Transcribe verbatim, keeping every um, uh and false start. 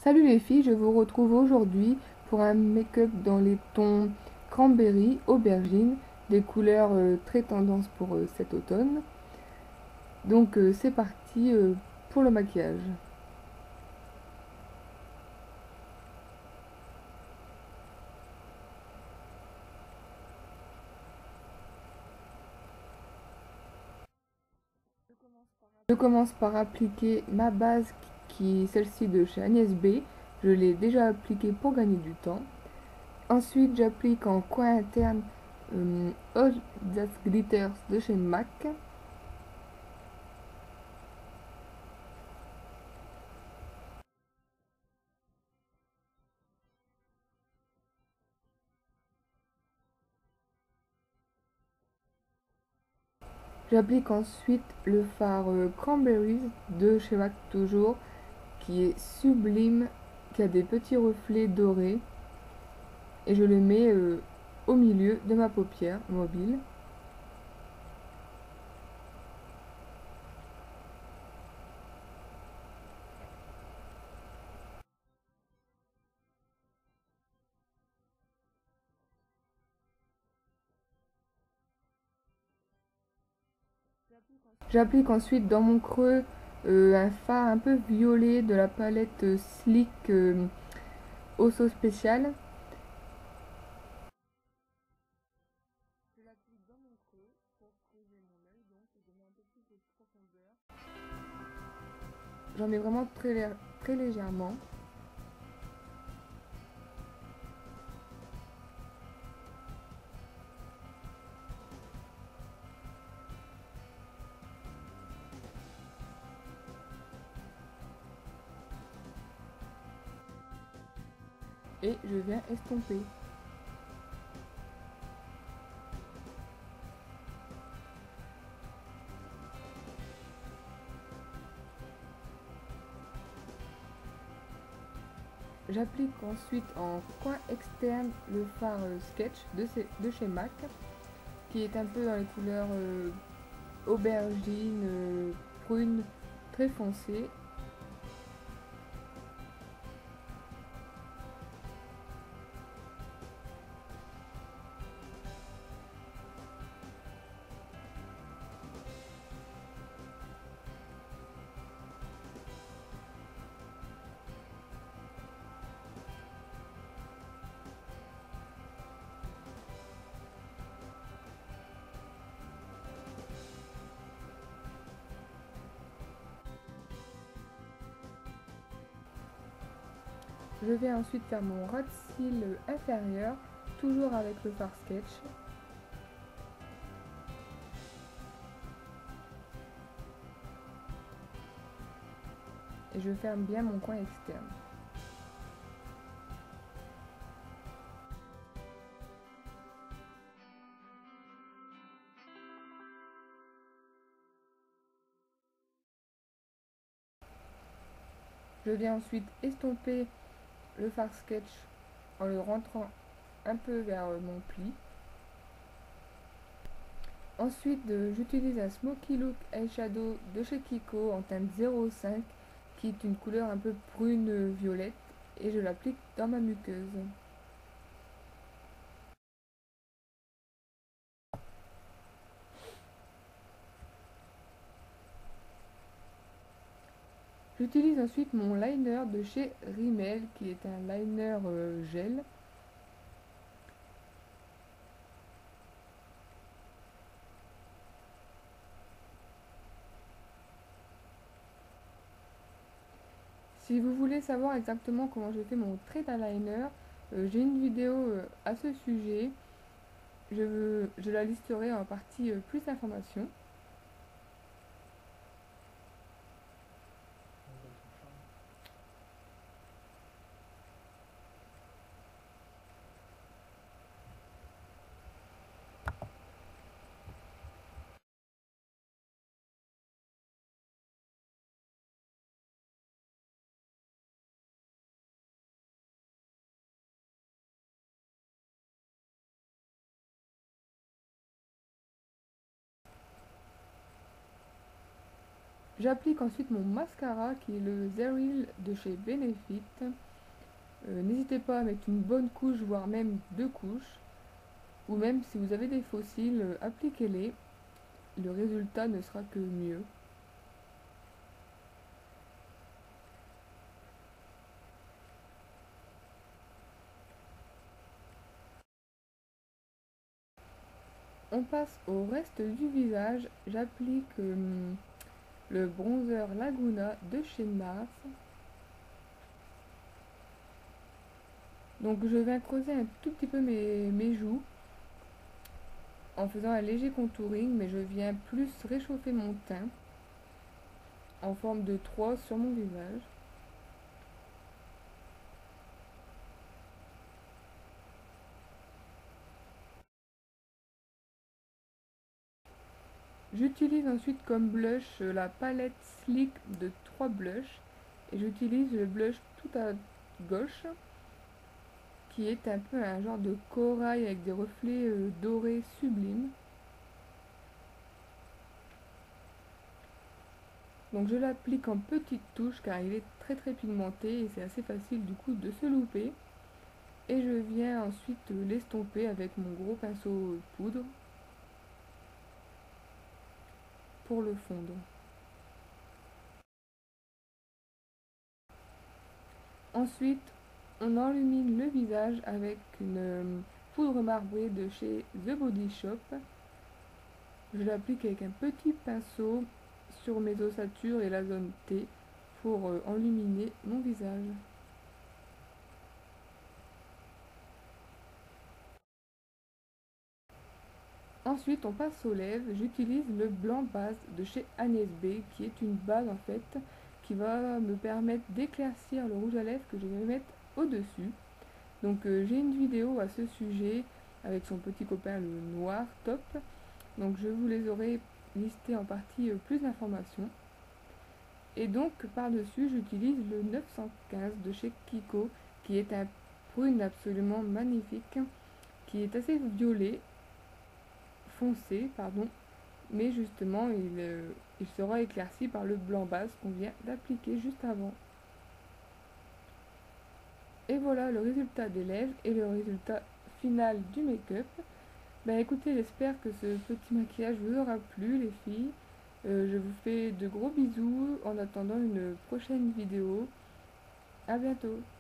Salut les filles, je vous retrouve aujourd'hui pour un make-up dans les tons cranberry, aubergine, des couleurs euh, très tendance pour euh, cet automne. Donc euh, c'est parti euh, pour le maquillage. Je commence par appliquer ma base qui est celle-ci de chez Agnès B. Je l'ai déjà appliquée pour gagner du temps. Ensuite j'applique en coin interne euh, All That Glitters de chez MAC. J'applique ensuite le fard euh, Cranberries de chez MAC toujours, qui est sublime, qui a des petits reflets dorés. Et je le mets euh, au milieu de ma paupière mobile. J'applique ensuite dans mon creux euh, un fard un peu violet de la palette euh, Sleek euh, Osso Spécial. Je l'applique dans mon creux pour creuser mon œil, donc et donner un peu plus de profondeur. J'en mets vraiment très, très légèrement. Et je viens estomper. J'applique ensuite en coin externe le fard euh, Sketch de, de chez MAC, qui est un peu dans les couleurs euh, aubergine, euh, prune, très foncé. Je vais ensuite faire mon ras de cils inférieur, toujours avec le fard Sketch. Et je ferme bien mon coin externe. Je viens ensuite estomper le fard Sketch en le rentrant un peu vers mon pli. Ensuite, j'utilise un Smoky Look Eyeshadow de chez Kiko en teinte zéro cinq, qui est une couleur un peu brune violette, et je l'applique dans ma muqueuse. J'utilise ensuite mon liner de chez Rimmel, qui est un liner euh, gel. Si vous voulez savoir exactement comment je fais mon trait d'eyeliner, euh, j'ai une vidéo euh, à ce sujet. Je, veux, je la listerai en partie euh, plus d'informations. J'applique ensuite mon mascara qui est le Zeril de chez Benefit. Euh, N'hésitez pas à mettre une bonne couche, voire même deux couches. Ou même si vous avez des faux cils, euh, appliquez-les. Le résultat ne sera que mieux. On passe au reste du visage. J'applique euh, le bronzer Laguna de chez Nars. Donc je viens creuser un tout petit peu mes, mes joues en faisant un léger contouring, mais je viens plus réchauffer mon teint en forme de trois sur mon visage. J'utilise ensuite comme blush la palette Sleek de trois blushs et j'utilise le blush tout à gauche qui est un peu un genre de corail avec des reflets euh, dorés sublimes. Donc je l'applique en petites touches car il est très très pigmenté et c'est assez facile du coup de se louper. Et je viens ensuite l'estomper avec mon gros pinceau poudre pour le fondre. Ensuite, on enlumine le visage avec une euh, poudre marbrée de chez The Body Shop. Je l'applique avec un petit pinceau sur mes ossatures et la zone T pour euh, enluminer mon visage. Ensuite, on passe aux lèvres. J'utilise le blanc base de chez Agnès B, qui est une base en fait qui va me permettre d'éclaircir le rouge à lèvres que je vais mettre au-dessus. Donc euh, j'ai une vidéo à ce sujet avec son petit copain le noir top. Donc je vous les aurai listés en partie euh, plus d'informations. Et donc par-dessus j'utilise le neuf cent quinze de chez Kiko qui est un prune absolument magnifique, qui est assez violet, foncé pardon, mais justement il, euh, il sera éclairci par le blanc base qu'on vient d'appliquer juste avant. Et voilà le résultat des lèvres et le résultat final du make-up. Bah écoutez, j'espère que ce petit maquillage vous aura plu les filles. Euh, je vous fais de gros bisous en attendant une prochaine vidéo. À bientôt.